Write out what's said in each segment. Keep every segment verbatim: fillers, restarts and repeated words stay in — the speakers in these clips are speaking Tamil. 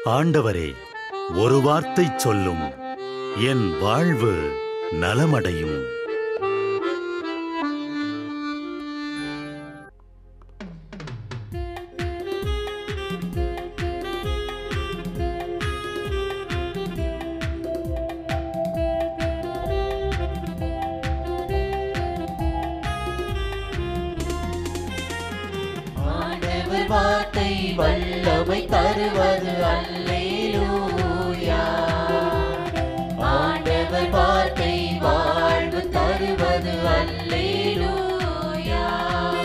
ஆண்டவரே, ஒரு வார்த்தை சொல்லும், என் வாழ்வு நலமடையும். ஆண்டவர் வார்த்தை வல்லமை தருவது அல்லேலூயா. ஆண்டவர் வார்த்தை வாழ்வு தருவது அல்லேலூயா.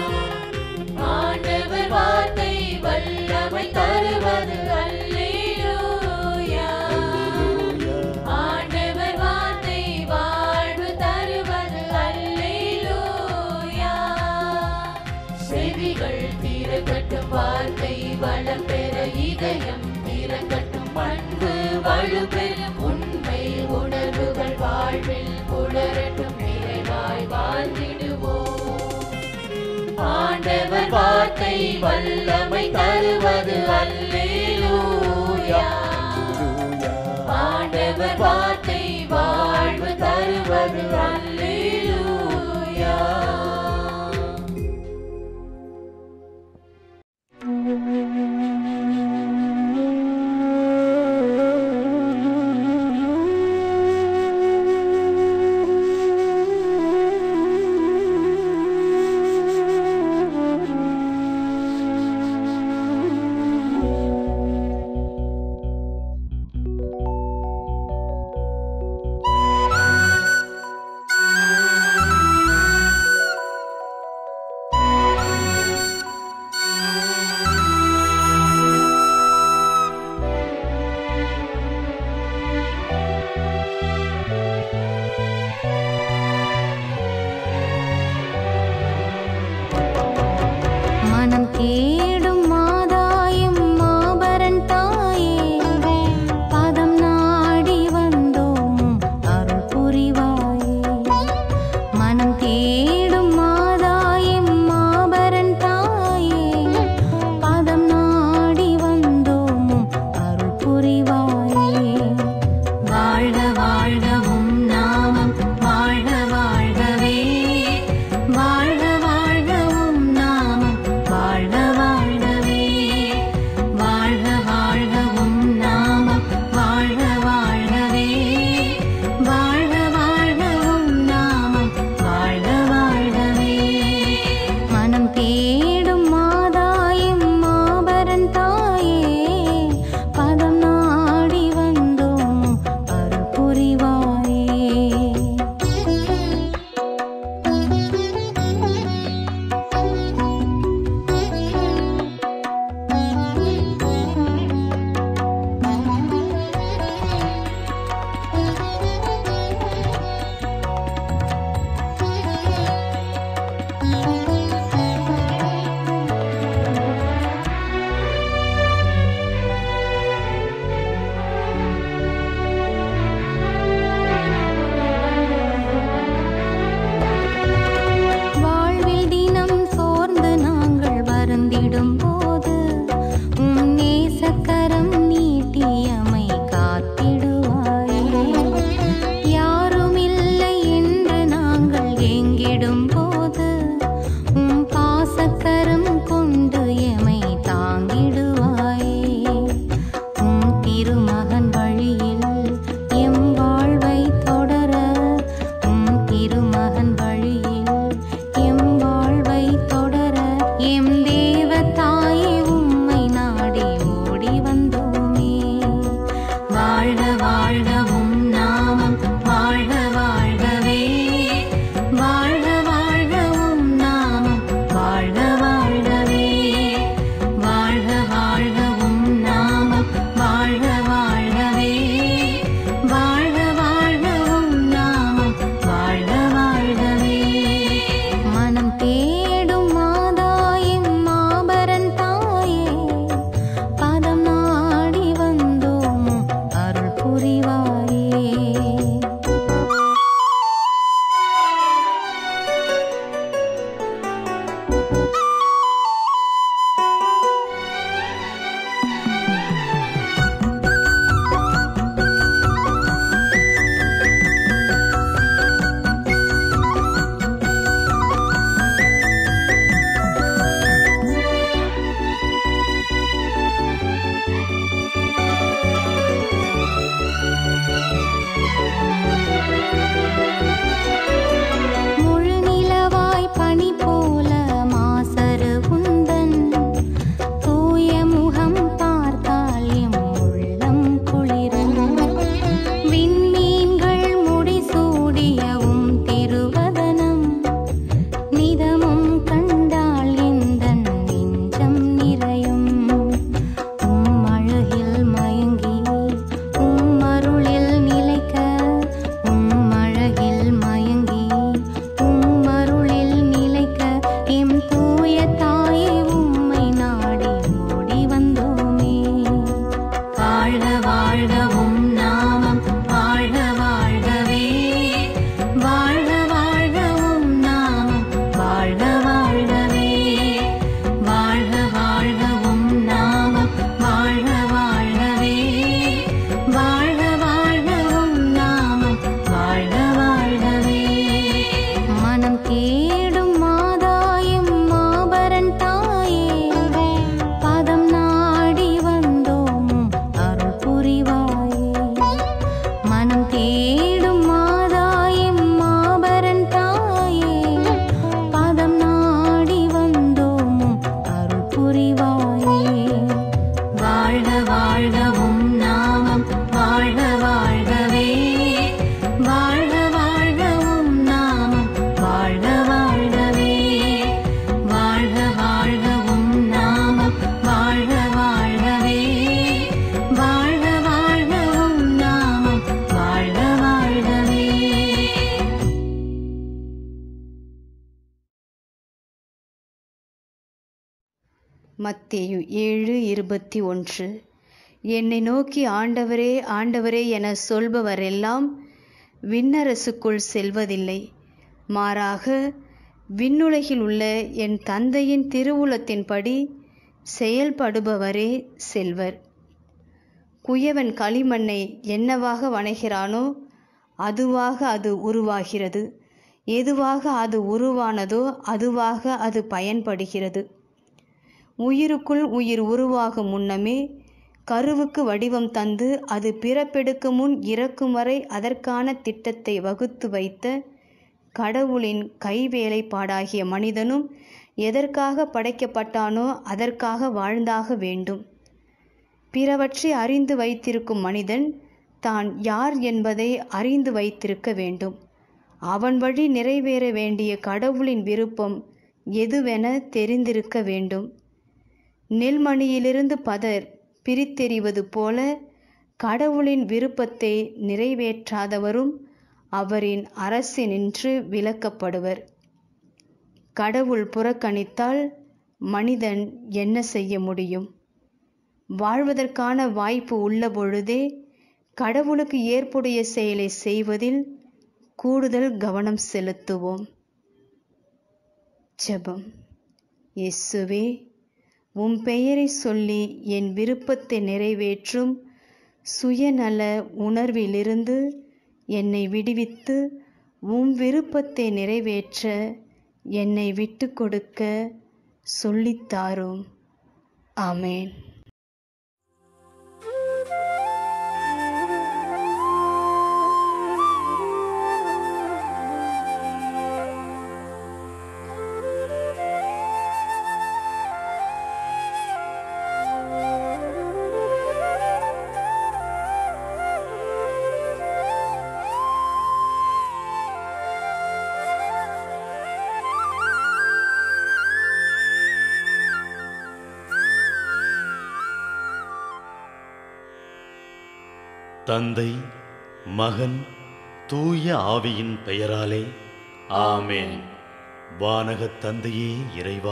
ஆண்டவர் வார்த்தை வல்லமை தருவது அல்லேலூயா. ஆண்டவர் வார்த்தை வாழ்வு தருவது அல்லேலூயா. செவிகள் திறக்கட்டும், வார்த்தை வளம் பெற இதயம் திறக்கட்டும், அன்பு வலுப்பெறும், உண்மை உணர்வுகள் வாழ்வில் புலரட்டும், நிறைவாய் வாழ்ந்திடுவோம். ஆண்டவர் வார்த்தை வல்லமை தருவது அல்லேலூயா. ஆண்டவர் வார்த்தை வாழ்வு தருவது அல்லேலூயா. மத்தேயு ஏழு இருபத்தி ஒன்று. என்னை நோக்கி ஆண்டவரே ஆண்டவரே என சொல்பவரெல்லாம் விண்ணரசுக்குள் செல்வதில்லை, மாறாக விண்ணுலகில் உள்ள என் தந்தையின் திருவுளத்தின்படி செயல்படுபவரே செல்வர். குயவன் களிமண்ணை என்னவாக வணைகிறானோ அதுவாக அது உருவாகிறது, எதுவாக அது உருவானதோ அதுவாக அது பயன்படுகிறது. உயிருக்குள் உயிர் உருவாகும் முன்னமே கருவுக்கு வடிவம் தந்து அது பிறப்பெடுக்கும் முன் இறக்கும் வரை அதற்கான திட்டத்தை வகுத்து வைத்த கடவுளின் கைவேலைப்பாடாகிய மனிதனும் எதற்காக படைக்கப்பட்டானோ அதற்காக வாழ்ந்தாக வேண்டும். பிறவற்றை அறிந்து வைத்திருக்கும் மனிதன் தான் யார் என்பதை அறிந்து வைத்திருக்க வேண்டும். அவன் வழி நிறைவேற வேண்டிய கடவுளின் விருப்பம் எதுவென தெரிந்திருக்க வேண்டும். நெல்மணியிலிருந்து பதர் பிரித்தெறிவது போல கடவுளின் விருப்பத்தை நிறைவேற்றாதவரும் அவரின் அரசினின்று விலக்கப்படுவர். கடவுள் புறக்கணித்தால் மனிதன் என்ன செய்ய முடியும்? வாழ்வதற்கான வாய்ப்பு உள்ள பொழுதே கடவுளுக்கு ஏற்புடைய செயலை செய்வதில் கூடுதல் கவனம் செலுத்துவோம். ஜெபம். இயேசுவே, உம் பெயரை சொல்லி என் விருப்பத்தை நிறைவேற்றும் சுயநல உணர்விலிருந்து என்னை விடுவித்து உம் விருப்பத்தை நிறைவேற்ற என்னை விட்டு கொடுக்க சொல்லித்தாரும். ஆமேன். தந்தை, மகன், தூய ஆவியின் பெயராலே ஆமென். வானகத் தந்தையே இறைவா,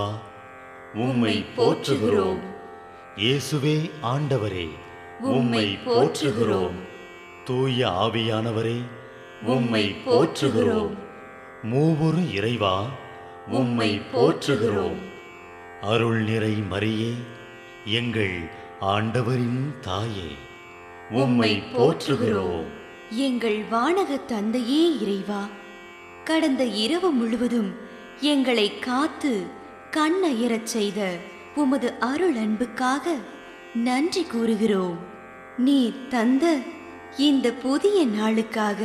உம்மை போற்றுகிறோம். இயேசுவே ஆண்டவரே, உம்மை போற்றுகிறோம். தூய ஆவியானவரே, உம்மை போற்றுகிறோம். மூவொரு இறைவா, உம்மை போற்றுகிறோம். அருள் நிறை மரியே, எங்கள் ஆண்டவரின் தாயே, உம்மை போற்றுகிறோம். எங்கள் வானக தந்தையே இறைவா, கடந்த இரவு முழுவதும் எங்களை காத்து கண்ணயரச் செய்த உமது அருள் அன்புக்காக நன்றி கூறுகிறோம். நீ தந்த இந்த புதிய நாளுக்காக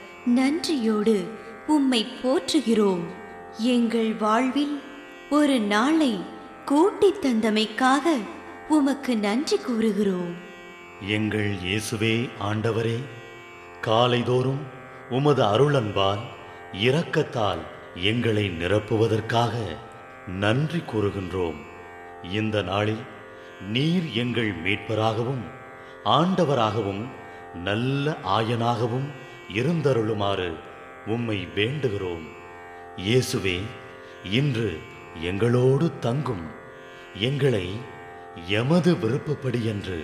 நன்றியோடு உம்மை போற்றுகிறோம். எங்கள் வாழ்வில் ஒரு நாளை கூட்டித் தந்தமைக்காக உமக்கு நன்றி கூறுகிறோம். எங்கள் இயேசுவே ஆண்டவரே, காலைதோறும் உமது அருளன்பால் இரக்கத்தால் எங்களை நிரப்புவதற்காக நன்றி கூறுகின்றோம். இந்த நாளில் நீர் எங்கள் மீட்பராகவும் ஆண்டவராகவும் நல்ல ஆயனாகவும் இருந்தருளுமாறு உம்மை வேண்டுகிறோம். இயேசுவே, இன்று எங்களோடு தங்கும். எங்களை எமது விருப்பப்படியன்று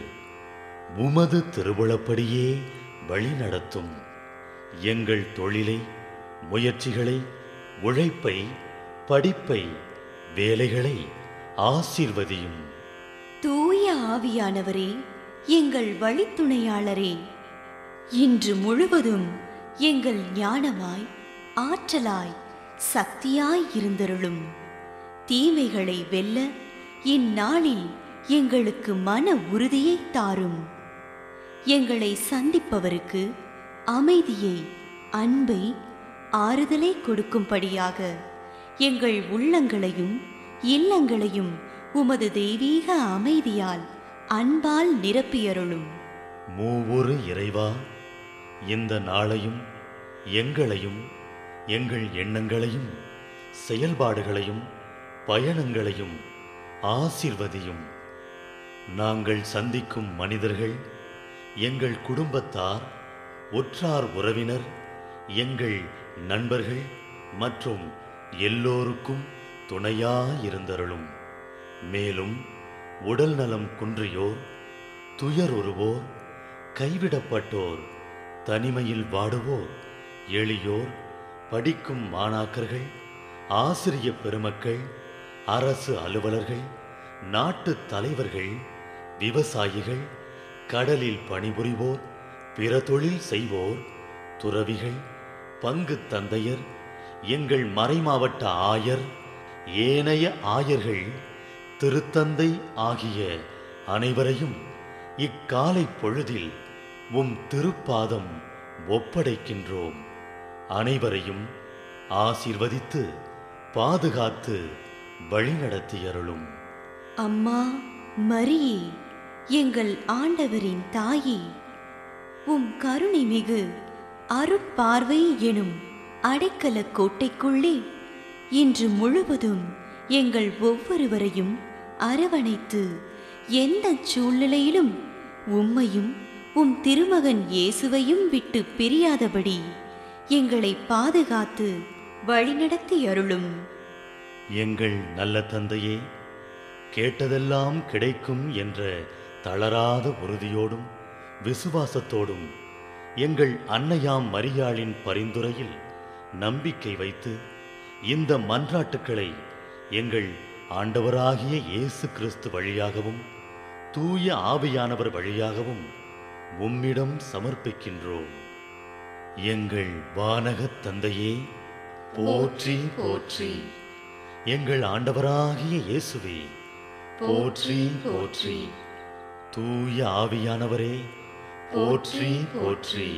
உமது திருவுளப்படியே வழிநடத்தும். எங்கள் தொழிலை, முயற்சிகளை, உழைப்பை, படிப்பை, வேலைகளை ஆசீர்வதியும். தூய ஆவியானவரே, எங்கள் வழித்துணையாளரே, இன்று முழுவதும் எங்கள் ஞானமாய், ஆற்றலாய், சக்தியாய் இருந்தருளும். தீமைகளை வெல்ல இந்நாளில் எங்களுக்கு மன உறுதியை தாரும். எங்களை சந்திப்பவருக்கு அமைதியை, அன்பை, ஆறுதலை கொடுக்கும்படியாக எங்கள் உள்ளங்களையும் இல்லங்களையும் உமது தெய்வீக அமைதியால், அன்பால் நிரப்பியருளும். மூவொரு இறைவா, இந்த நாளையும் எங்களையும் எங்கள் எண்ணங்களையும் செயல்பாடுகளையும் பயணங்களையும் ஆசீர்வதியும். நாங்கள் சந்திக்கும் மனிதர்கள், எங்கள் குடும்பத்தார், உற்றார் உறவினர், எங்கள் நண்பர்கள் மற்றும் எல்லோருக்கும் துணையாயிருந்தருளும். மேலும் உடல் நலம் குன்றியோர், துயருறுவோர், கைவிடப்பட்டோர், தனிமையில் வாடுவோர், எளியோர், படிக்கும் மாணாக்கர்கள், ஆசிரிய பெருமக்கள், அரசு அலுவலர்கள், நாட்டு தலைவர்கள், விவசாயிகள், கடலில் பணிபுரிவோர், பிற தொழில் செய்வோர், துறவிகள், பங்கு தந்தையர், எங்கள் மறைமாவட்ட ஆயர், ஏனைய ஆயர்கள், திருத்தந்தை ஆகிய அனைவரையும் இக்காலை பொழுதில் உம் திருப்பாதம் ஒப்படைக்கின்றோம். அனைவரையும் ஆசீர்வதித்து பாதுகாத்து வழிநடத்தியருளும். அம்மா மரியே, எங்கள் ஆண்டவரின் தாயே, உம் கருணை மிகு அருட்பார்வை எனும் அடைக்கல கோட்டைக்குள்ளே இன்று முழுவதும் எங்கள் ஒவ்வொருவரையும் அரவணைத்து எந்த சூழ்நிலையிலும் உம்மையும் உம் திருமகன் இயேசுவையும் விட்டு பிரியாதபடி எங்களை பாதுகாத்து வழிநடத்தி அருளும். எங்கள் நல்ல தந்தையே, கேட்டதெல்லாம் கிடைக்கும் என்ற தளராத உறுதியோடும் விசுவாசத்தோடும் எங்கள் அன்னையாம் மரியாளின் பரிந்துரையில் நம்பிக்கை வைத்து இந்த மன்றாட்டுக்களை எங்கள் ஆண்டவராகிய இயேசு கிறிஸ்து வழியாகவும் தூய ஆவியானவர் வழியாகவும் உம்மிடம் சமர்ப்பிக்கின்றோம். எங்கள் வானகத் தந்தையே, போற்றி போற்றி. எங்கள் ஆண்டவராகிய இயேசுவே, போற்றி போற்றி. தூய ஆவியானவரே, போற்றி போற்றி.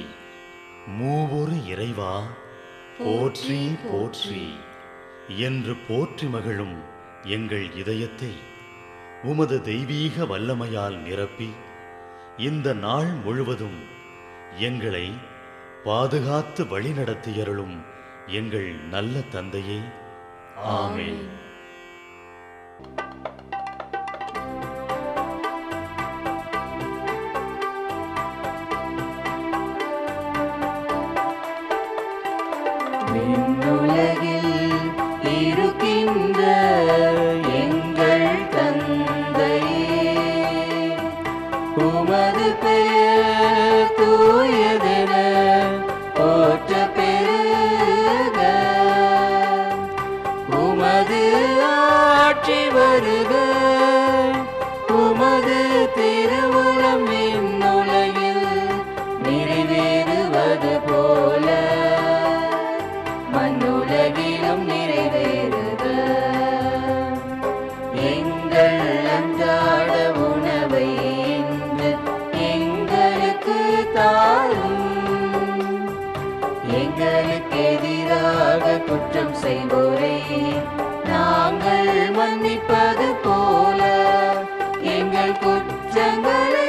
மூவொரு இறைவா, போற்றி போற்றி என்று போற்றி மகிழும் எங்கள் இதயத்தை உமது தெய்வீக வல்லமையால் நிரப்பி இந்த நாள் முழுவதும் எங்களை பாதுகாத்து வழிநடத்தியருளும் எங்கள் நல்ல தந்தையே. ஆமென். விண்ணுலகில் இருக்கின்ற எங்கள் தந்தையே, உமது பெயர் தூயதென போற்ற பெருக. உமது ஆட்சி வருக. உமது திருவுளம் விண்ணுலகில் நிறைவேறுவது போல மண்ணுலகிலும் நிறைவேறுக. எங்கள் அன்றாட உணவை இன்று எங்களுக்கு தாரும். எங்களுக்கு எதிராக குற்றம் செய்வோரை நாங்கள் மன்னிப்பது போல எங்கள் குற்றங்களை